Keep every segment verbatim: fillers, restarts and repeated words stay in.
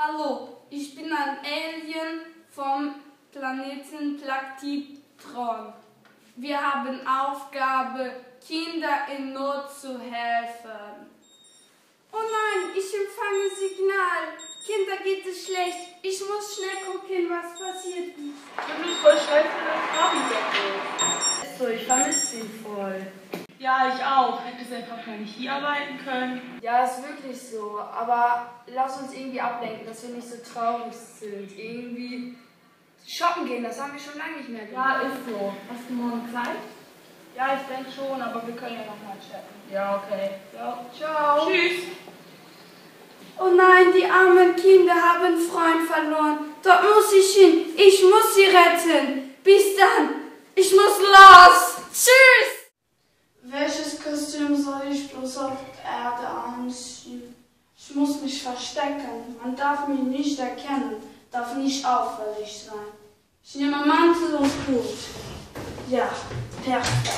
Hallo, ich bin ein Alien vom Planeten Plaktitron. Wir haben Aufgabe, Kinder in Not zu helfen. Oh nein, ich empfange Signal. Kinder geht es schlecht. Ich muss schnell gucken, was passiert ist. Du bist voll schnell für das Abendessen. So, ich vermisse ihn voll. Ja, ich auch. Hätte es einfach gar nicht hier arbeiten können. Ja, ist wirklich so. Aber lass uns irgendwie ablenken, dass wir nicht so traurig sind. Irgendwie shoppen gehen, das haben wir schon lange nicht mehr gemacht. Ja, ist so. Hast du morgen Zeit? Ja, ich denke schon, aber wir können ja noch mal chatten. Ja, okay. Ja. Ciao. Tschüss. Oh nein, die armen Kinder haben einen Freund verloren. Dort muss ich hin. Ich muss sie retten. Bis dann. Ich muss los. Tschüss. Welches Kostüm soll ich bloß auf Erde anziehen? Ich muss mich verstecken. Man darf mich nicht erkennen. Darf nicht auffällig sein. Ich nehme Mantel und Hut. Ja, perfekt.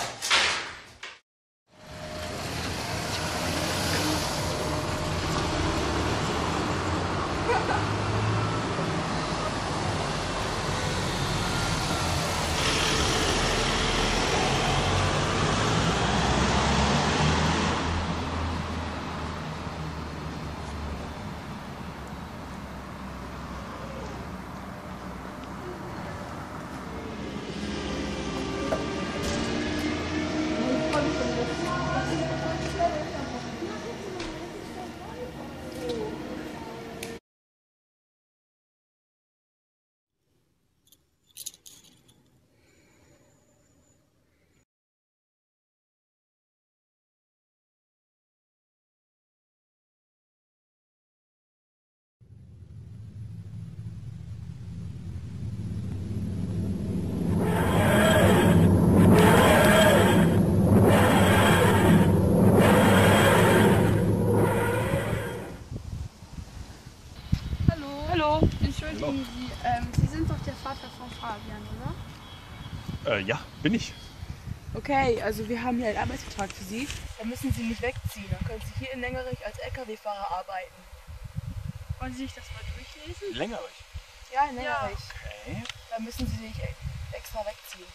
Entschuldigen Sie, ähm, Sie sind doch der Vater von Fabian, oder? Äh, ja, bin ich. Okay, also wir haben hier einen Arbeitsvertrag für Sie. Da müssen Sie nicht wegziehen. Dann können Sie hier in Längerich als L K W-Fahrer arbeiten. Wollen Sie sich das mal durchlesen? Längerich? Ja, in Längerich. Ja. Okay. Da müssen Sie nicht extra wegziehen.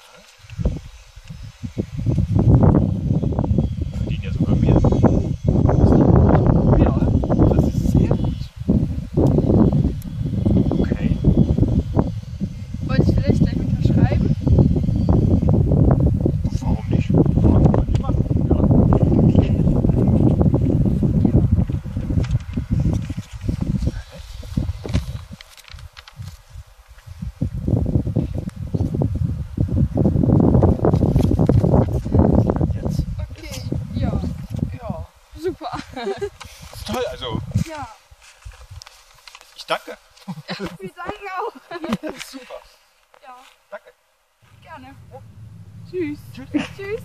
Verdienen ja sogar mehr. Ja, das ist sehr gut. Okay. Wollte ich vielleicht gleich unterschreiben? Warum nicht? Ja, können Sie machen. Ja. Jetzt. Okay, ja. Ja, super. Das ist toll, also Ja, ich danke. wir danken auch. Ja, super. Ja, Danke. gerne. Tschüss. Tschüss. Tschüss.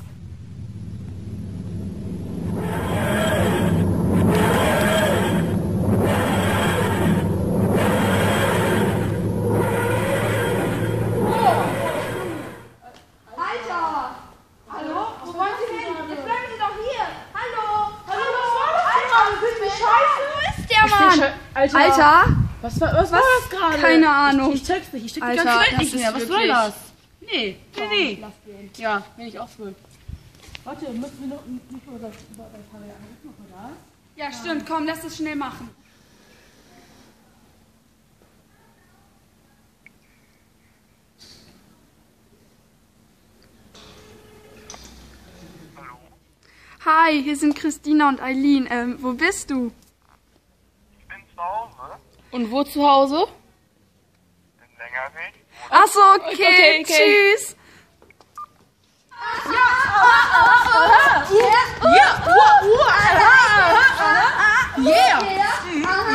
Alter! Hallo? Wo wollen Sie hin? Jetzt bleiben Sie doch hier! Hallo! Hallo, was war das denn? Wie scheiße ist der Mann? Alter. Alter! Was war, was war das gerade? Keine Ahnung. Ich, ich check's nicht. Ich check die Alter, ganze Welt das nicht ist mehr. Was soll wirklich- das? Nee, nee, nee. Lass gehen. Ja, bin ich auch schuld. Warte, müssen wir noch nicht über das über das Fahrrad anrufen, oder? Ja, stimmt. Komm, lass das schnell machen. Hi, hier sind Christina und Eileen. Ähm, wo bist du? Ich bin zu Hause Und wo zu Hause? in Längerich. Ach so, okay. Okay, okay. Tschüss. Yeah!